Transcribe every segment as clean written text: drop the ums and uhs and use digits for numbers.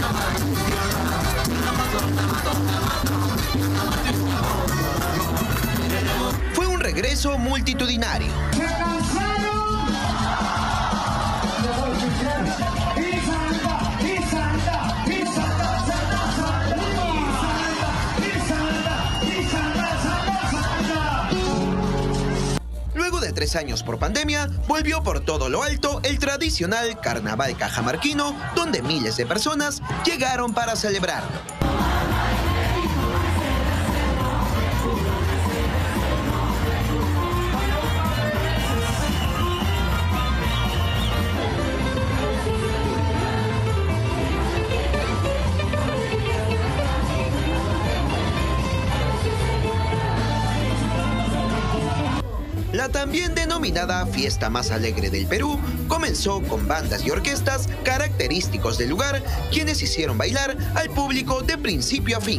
Fue un regreso multitudinario. Luego de 3 años por pandemia, volvió por todo lo alto el tradicional carnaval cajamarquino, donde miles de personas llegaron para celebrarlo. La también denominada fiesta más alegre del Perú comenzó con bandas y orquestas característicos del lugar, quienes hicieron bailar al público de principio a fin.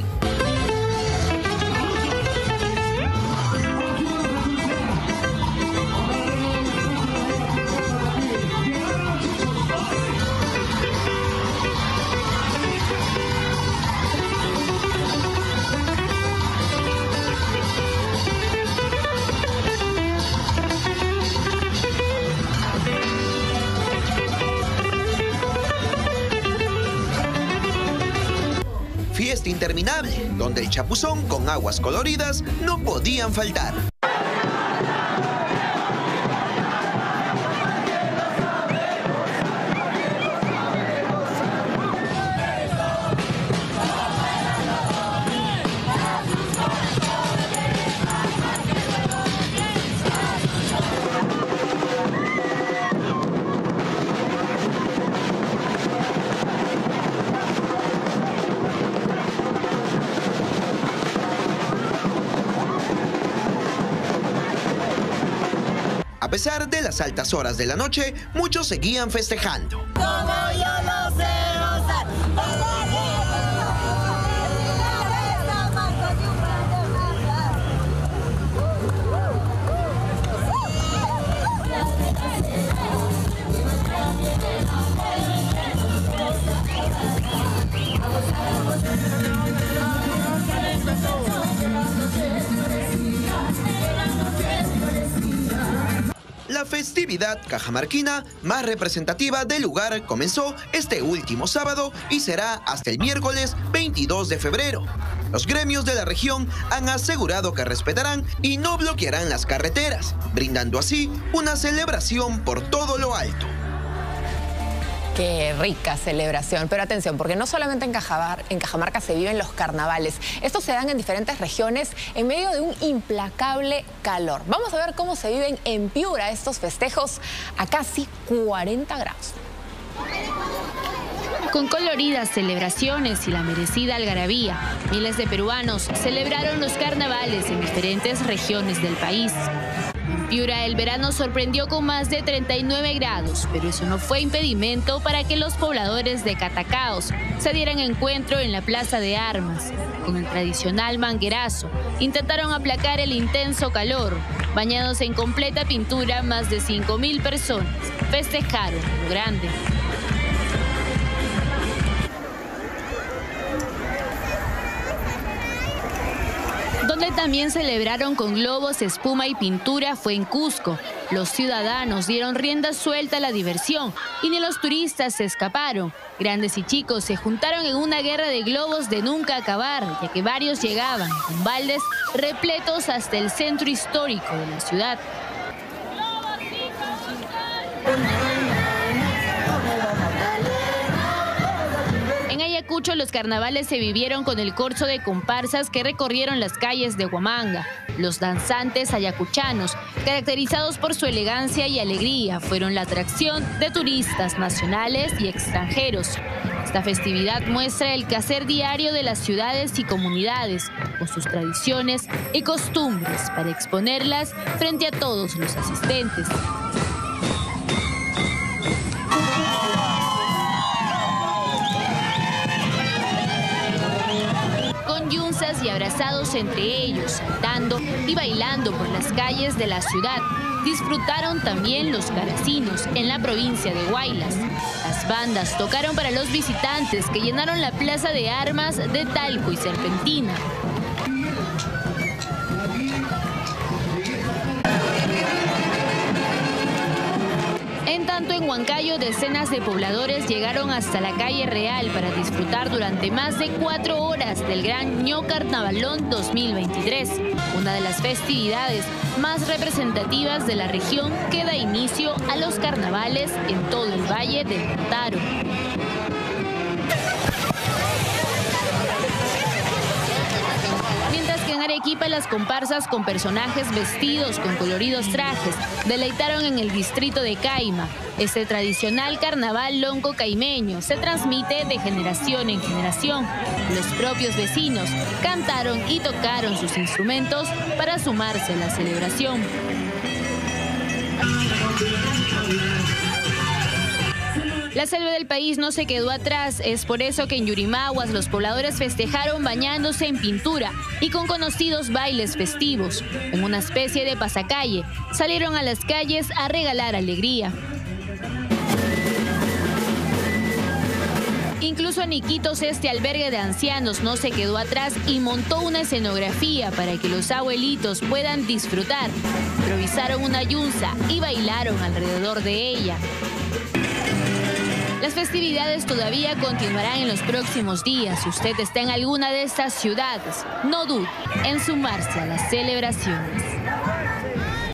Fiesta interminable, donde el chapuzón con aguas coloridas no podían faltar. A pesar de las altas horas de la noche, muchos seguían festejando. Como yo lo sé gozar. La festividad cajamarquina más representativa del lugar comenzó este último sábado y será hasta el miércoles 22 de febrero. Los gremios de la región han asegurado que respetarán y no bloquearán las carreteras, brindando así una celebración por todo lo alto. Qué rica celebración, pero atención, porque no solamente en Cajamarca se viven los carnavales. Estos se dan en diferentes regiones en medio de un implacable calor. Vamos a ver cómo se viven en Piura estos festejos a casi 40 grados. Con coloridas celebraciones y la merecida algarabía, miles de peruanos celebraron los carnavales en diferentes regiones del país. En Piura el verano sorprendió con más de 39 grados, pero eso no fue impedimento para que los pobladores de Catacaos se dieran encuentro en la Plaza de Armas. Con el tradicional manguerazo, intentaron aplacar el intenso calor. Bañados en completa pintura, más de 5.000 personas festejaron lo grande. Donde también celebraron con globos, espuma y pintura fue en Cusco. Los ciudadanos dieron rienda suelta a la diversión y ni los turistas se escaparon. Grandes y chicos se juntaron en una guerra de globos de nunca acabar, ya que varios llegaban con baldes repletos hasta el centro histórico de la ciudad. En Ayacucho los carnavales se vivieron con el corso de comparsas que recorrieron las calles de Huamanga. Los danzantes ayacuchanos, caracterizados por su elegancia y alegría, fueron la atracción de turistas nacionales y extranjeros. Esta festividad muestra el quehacer diario de las ciudades y comunidades, con sus tradiciones y costumbres, para exponerlas frente a todos los asistentes. Yunzas y abrazados entre ellos, saltando y bailando por las calles de la ciudad. disfrutaron también los caracinos en la provincia de Huaylas. Las bandas tocaron para los visitantes que llenaron la plaza de armas de Talco y Serpentina. En tanto, en Huancayo, decenas de pobladores llegaron hasta la calle Real para disfrutar durante más de 4 horas del Gran Ño Carnavalón 2023, una de las festividades más representativas de la región que da inicio a los carnavales en todo el Valle del Mantaro. En Arequipa, las comparsas con personajes vestidos con coloridos trajes deleitaron en el distrito de Caima. Este tradicional carnaval lonco caimeño se transmite de generación en generación. Los propios vecinos cantaron y tocaron sus instrumentos para sumarse a la celebración. La selva del país no se quedó atrás, es por eso que en Yurimaguas los pobladores festejaron bañándose en pintura y con conocidos bailes festivos. En una especie de pasacalle, salieron a las calles a regalar alegría. Incluso en Iquitos, este albergue de ancianos no se quedó atrás y montó una escenografía para que los abuelitos puedan disfrutar. Improvisaron una yunza y bailaron alrededor de ella. Las festividades todavía continuarán en los próximos días. Si usted está en alguna de estas ciudades, no dude en sumarse a las celebraciones.